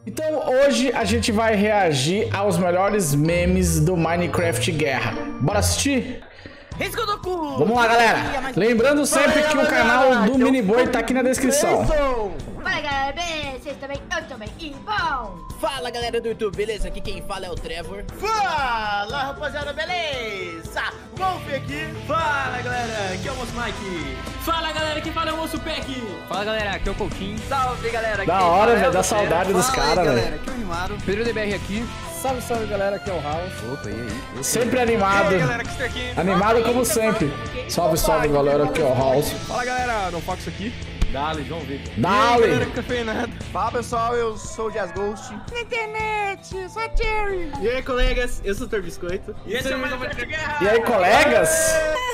Então hoje a gente vai reagir aos melhores memes do Minecraft Guerra. Bora assistir? Vamos lá, galera. Lembrando sempre que o canal do Miniboi tá aqui na descrição. Fala, galera, beleza? Vocês também? Eu também. E bom! Fala, galera do YouTube, beleza? Aqui quem fala é o Trevor. Fala, rapaziada, beleza? Wolf aqui. Fala, galera, aqui é o Moço Mike. Fala, galera, aqui fala é o Moço Peck. Fala, galera, aqui é o Coutinho. Salve, galera. Da hora, velho, dá saudade dos caras, velho. Aqui é o Rimaro. Pedro DBR aqui. Salve, salve, galera, aqui é o House. Opa, e aí? Sempre animado. E aí, galera, que está aqui? Animado como sempre. Salve, salve, galera, aqui é o House. Fala, galera, não Fox aqui. Dale, João Vitor. Dale! Cafeinado. Fala, pessoal, eu sou o Jazz Ghost. Na internet, só Cherry. E aí, colegas, eu sou o Tor Biscoito. E esse é mais um Minecraft Guerra. E aí, colegas?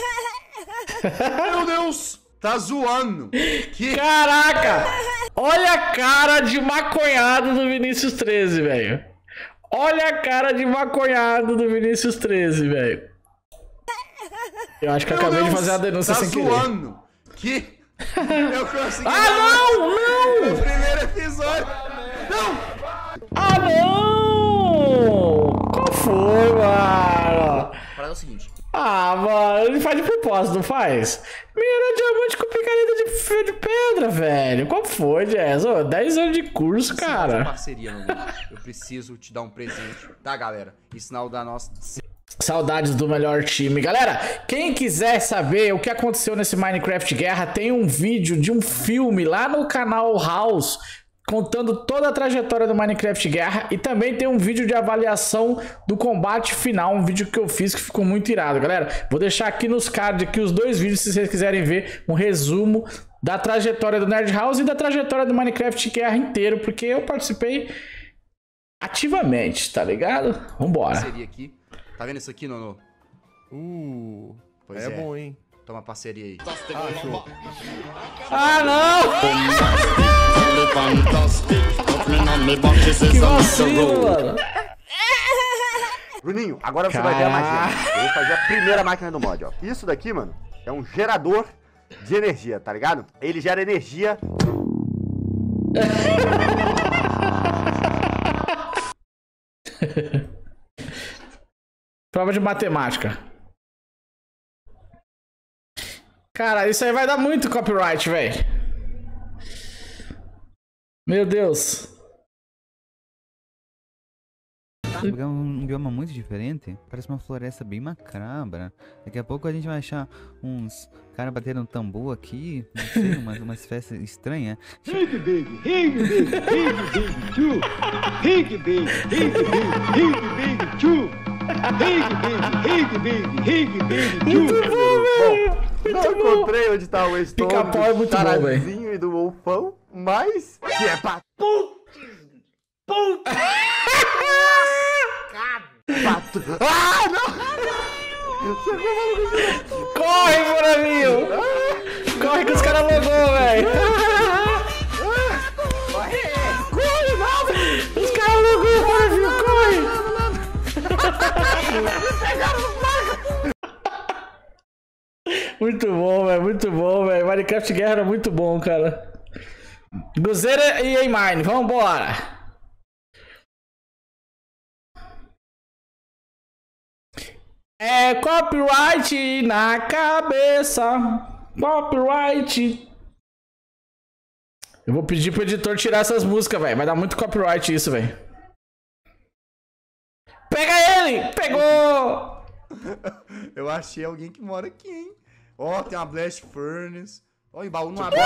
Meu Deus, tá zoando. Que... Caraca! Olha a cara de maconhado do Vinícius 13, velho. Olha a cara de maconhado do Vinícius 13, velho. Eu acho que eu acabei de fazer a denúncia sem querer. Tá zoando. Que... Eu consegui... Ah, não! Não! No primeiro episódio. Não! Ah, não! Qual foi, mano? Para é o seguinte. Ah, mano, ele faz de propósito, não faz? Mira diamante com picareta de pedra, velho. Qual foi, Jazz? 10 anos de curso, cara. Parceria, meu amigo. Eu preciso te dar um presente, tá, galera? E sinal da nossa... Saudades do melhor time. Galera, quem quiser saber o que aconteceu nesse Minecraft Guerra, tem um vídeo de um filme lá no canal House, contando toda a trajetória do Minecraft Guerra. E também tem um vídeo de avaliação do combate final, um vídeo que eu fiz que ficou muito irado, galera. Vou deixar aqui nos cards aqui os dois vídeos, se vocês quiserem ver um resumo da trajetória do Nerd House e da trajetória do Minecraft Guerra inteiro, porque eu participei ativamente, tá ligado? Vambora. Parceria aqui. Tá vendo isso aqui, Nono? Pois é bom, hein? Toma parceria aí. Show. Ah, não! Que vacilo, mano. Bruninho, agora você vai ver a magia. Eu vou fazer a primeira máquina do mod, ó. Isso daqui, mano, é um gerador de energia, tá ligado? Ele gera energia... Prova de matemática. Cara, isso aí vai dar muito copyright, velho. Meu Deus. É um bioma muito diferente. Parece uma floresta bem macabra. Daqui a pouco a gente vai achar uns caras batendo no tambor aqui. Não sei, umas festas estranhas. Hig baby, hig baby, hig baby, too. Hig baby, hig baby, hig baby, too. Hig baby, hig baby, too. Não encontrei onde tá o Stone Pica-pau é muito bom, velho. Tarazinho e do Wolfão, mas... Que é pra... Ah, não! Corre, Moravinho! Corre que os caras logou, velho! Corre, não! Os caras logou, Moravinho, corre! Muito bom, velho, muito bom, velho. Minecraft Guerra era muito bom, cara. Guzeira e A-Mine, vambora! É copyright na cabeça. Copyright. Eu vou pedir pro editor tirar essas músicas, velho. Vai dar muito copyright isso, velho. Pega ele! Pegou! Eu achei alguém que mora aqui, hein? Ó, tem uma Blast Furnace. Ó, em baú não abre.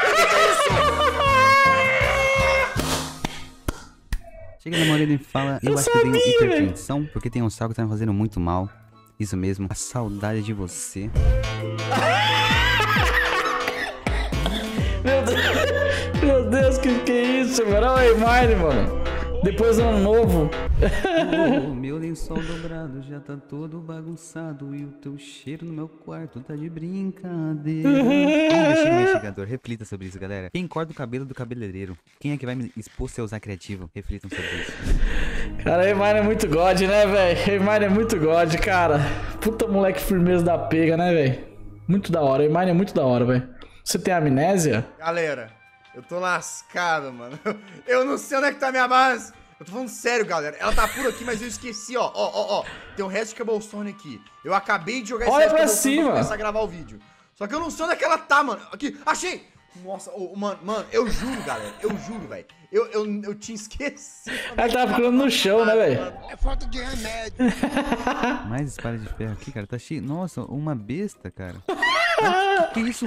Chega na morena e fala, eu acho que eu tenho hipertensão, porque tem um sal que tá me fazendo muito mal. Isso mesmo, a saudade de você. Meu Deus, que é isso, mano? Olha o A-Mine, mano. Depois do ano novo. O meu lençol dobrado já tá todo bagunçado e o teu cheiro no meu quarto tá de brincadeira. Investigador, reflita sobre isso, galera. Quem corta o cabelo do cabeleireiro? Quem é que vai me expor se eu usar criativo? Reflitam sobre isso. Cara, A-Mine é muito god, né, velho? A-Mine é muito god, cara. Puta moleque firmeza da pega, né, velho? Muito da hora. A-Mine é muito da hora, velho. Você tem amnésia? Galera, Eu tô lascado, mano. Eu não sei onde é que tá minha base. Eu tô falando sério, galera. Ela tá por aqui, mas eu esqueci, ó. Tem um resto de Cobblestone aqui. Eu acabei de jogar esse Olha resto de pra Cobblestone cima. pra começar a gravar o vídeo. Só que eu não sei onde é que ela tá, mano. Aqui, achei! Nossa, mano, eu juro, galera. Eu juro, velho. Eu tinha esquecido. Ela tava procurando no chão, né, velho? É falta de remédio. Mais espada de ferro aqui, cara. Tá cheio. Nossa, uma besta, cara. Que isso?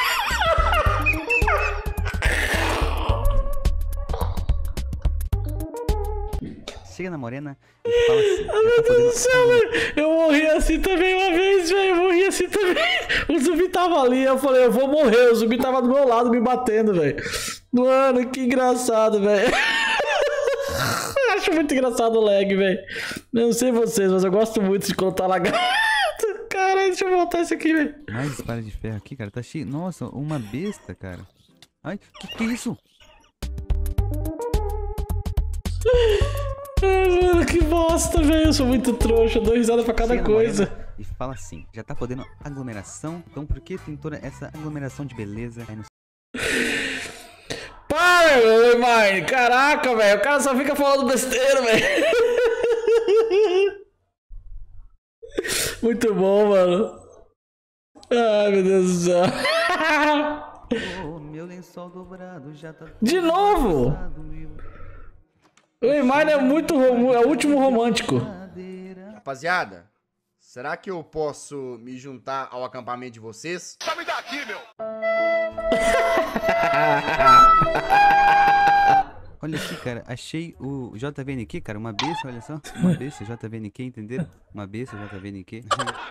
Chega na morena e fala assim. Meu Deus do céu, velho. Eu morri assim também uma vez, velho. Eu morri assim também. O zumbi tava ali. Eu falei, eu vou morrer. O zumbi tava do meu lado me batendo, velho. Mano, que engraçado, velho. Acho muito engraçado o lag, velho. Eu não sei vocês, mas eu gosto muito de contar lagarto. Caralho, deixa eu voltar isso aqui, velho. Mais espada de ferro aqui, cara. Tá cheio. Nossa, uma besta, cara. Ai, que isso? Ai, mano, que bosta, velho. Eu sou muito trouxa. Eu dou risada pra cada Chega na coisa. morena e fala assim. Já tá podendo aglomeração. Então por que tem toda essa aglomeração de beleza aí no... Para, meu Mine. Caraca, velho. O cara só fica falando besteira, velho. Muito bom, mano. Ai, meu Deus do céu. Oh, meu lençol dobrado já tá... De novo? O Mine é muito é o último romântico. Rapaziada, será que eu posso me juntar ao acampamento de vocês? Só me dá aqui, meu. Olha aqui, cara, achei o JVNQ, cara, uma besta, olha só. Uma besta, JVNQ, entenderam? Uma besta, JVNQ.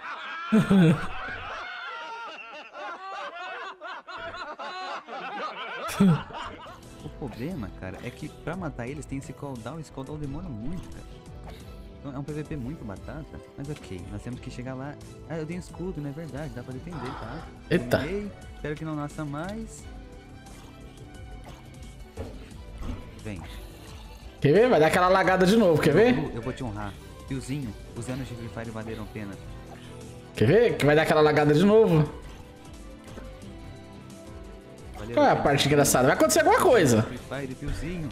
O problema, cara, é que pra matar eles tem esse cooldown, e esse cooldown demora muito, cara. Então é um PVP muito batata, mas ok, nós temos que chegar lá. Ah, eu tenho escudo, não é verdade, dá pra defender, tá? Eita. Dominei, espero que não nasça mais. Vem. Quer ver? Vai dar aquela lagada de novo, quer ver? Eu vou te honrar. Fiozinho, os anos de Free Fire valeram a pena. Quer ver? Que vai dar aquela lagada de novo. Qual é a parte engraçada? Vai acontecer alguma coisa. Free Fire, fiozinho.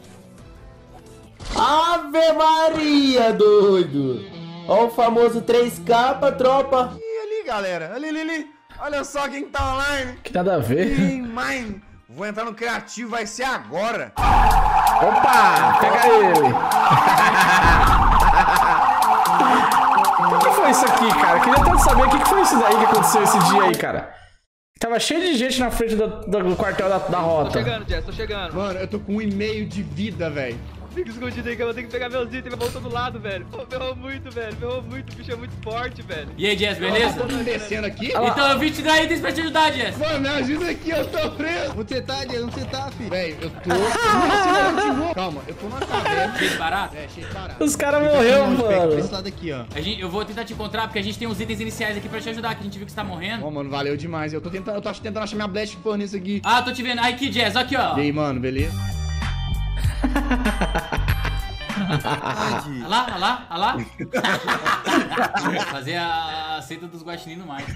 Ave Maria, doido! Ó o famoso 3K, tropa. E ali, galera, ali. Olha só quem tá online. Que nada a ver. Mine. Vou entrar no criativo, vai ser agora. Opa! Pega ele! O que foi isso aqui, cara? Eu queria tanto saber o que foi isso daí que aconteceu esse dia aí, cara. Tava cheio de gente na frente do quartel da rota. Tô chegando, Jess, tô chegando. Mano, eu tô com 1,5 de vida, velho. Fica escondido aí que eu vou ter que pegar meus itens e vai voltar do lado, velho. Pô, ferrou muito, velho. Ferrou muito, o bicho é muito forte, velho. E aí, Jess, beleza? Tá descendo aqui? Então eu vim te dar itens pra te ajudar, Jess. Mano, me ajuda aqui, eu tô preso. Onde você tá, filho? Velho, eu tô... Eu não sei onde eu vou. Calma, eu tô na caverna. Cheio de barato? É, cheio de barato. Os caras morreram, mano. Esse lado aqui, ó. Eu vou tentar te encontrar porque a gente tem uns itens iniciais aqui pra te ajudar, que a gente viu que você tá morrendo. Ó, mano, valeu demais. Eu tô tentando achar minha Blast Furnace aqui. Ah, tô te vendo. Aqui, Jess, aqui, ó. E aí, mano, beleza? Olha lá. Fazer a seita dos guaxinim no mais.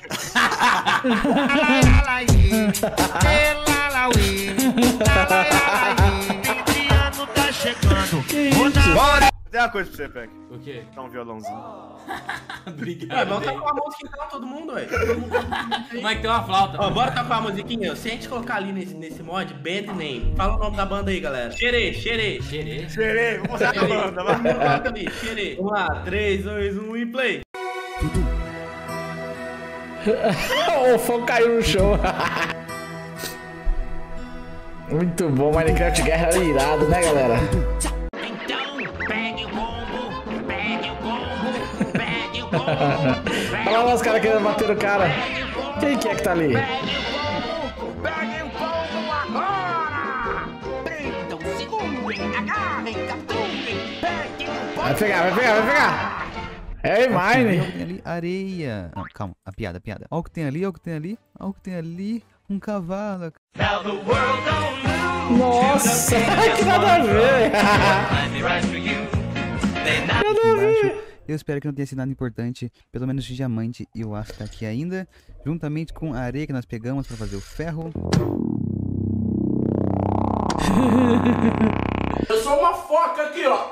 Tem uma coisa pra você, Peck. O quê? Dá um violãozinho. Obrigado. Vamos tacar a música então, todo mundo, velho. Como é que tem uma flauta? Ó, bora tacar a musiquinha. Se a gente colocar ali nesse mod, Band Name. Fala o nome da banda aí, galera. Xerê. Cheirei, vou mostrar a banda, vai. Coloca ali, Xerê. Vamos lá, 3, 2, 1 e play. O fogo caiu no chão. Muito bom, Minecraft Guerra era irado, né, galera? Olha lá os caras querendo bater o cara. Quem que é que tá ali? Vai pegar. É, Mine. Tem ali areia. Não, calma, a piada. Olha o que tem ali, um cavalo. Nossa, que nada a ver. Nada a ver. Eu espero que não tenha sido nada importante, pelo menos de diamante e o aço tá aqui ainda, juntamente com a areia que nós pegamos para fazer o ferro. Eu sou uma foca aqui, ó.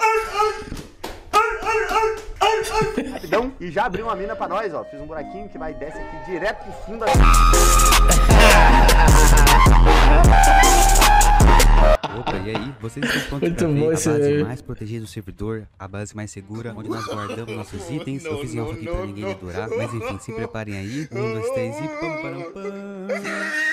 Rapidão. E já abriu uma mina pra nós, ó. Fiz um buraquinho que vai desce aqui direto pro fundo. Opa, e aí? Vocês estão prontos Muito pra bom ver esse a base aí. mais protegida do servidor, a base mais segura, onde nós guardamos nossos itens. Eu fiz em off aqui pra ninguém dedurar, mas enfim, se preparem aí. 1, 2, 3 e pam, param, pam.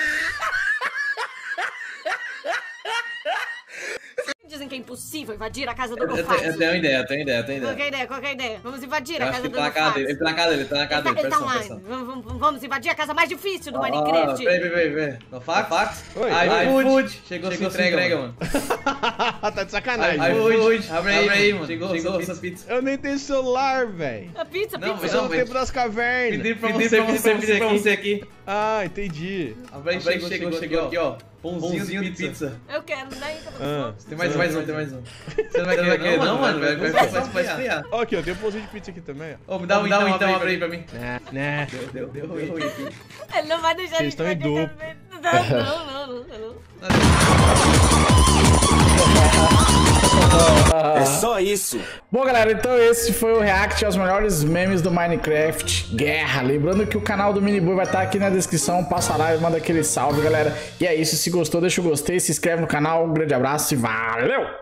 Dizem que é impossível invadir a casa do Gofax. Eu tenho uma ideia, Qual que é a ideia? Vamos invadir a casa do Gofax. Ele tá na casa dele, Ele tá lá. Vamos invadir a casa mais difícil do Minecraft. Peraí. No fax? Oi. iFood. Chegou sua entrega, mano. Tá de sacanagem. iFood. Abre aí, mano. Chegou sua pizza. Eu nem tenho celular, velho. A pizza. Eu sou do tempo das cavernas. Pedi pra você aqui. Ah, entendi. Abre aí, chegou aqui, ó. Pãozinho de pizza. Eu quero, né? Tem mais um. Você não vai querer não, mano? Vai esfriar. Ó, aqui, ó, tem um pãozinho de pizza aqui também, ó. Ô, me dá um então, abre aí pra mim. Né. Deu ruim aqui. Ele não vai deixar Vocês estão em duplo. Não. É só isso. Bom, galera, então esse foi o react aos melhores memes do Minecraft Guerra. Lembrando que o canal do Miniboy vai estar aqui na descrição. Passa lá e manda aquele salve, galera. E é isso, se gostou, deixa o gostei, se inscreve no canal. Um grande abraço e valeu!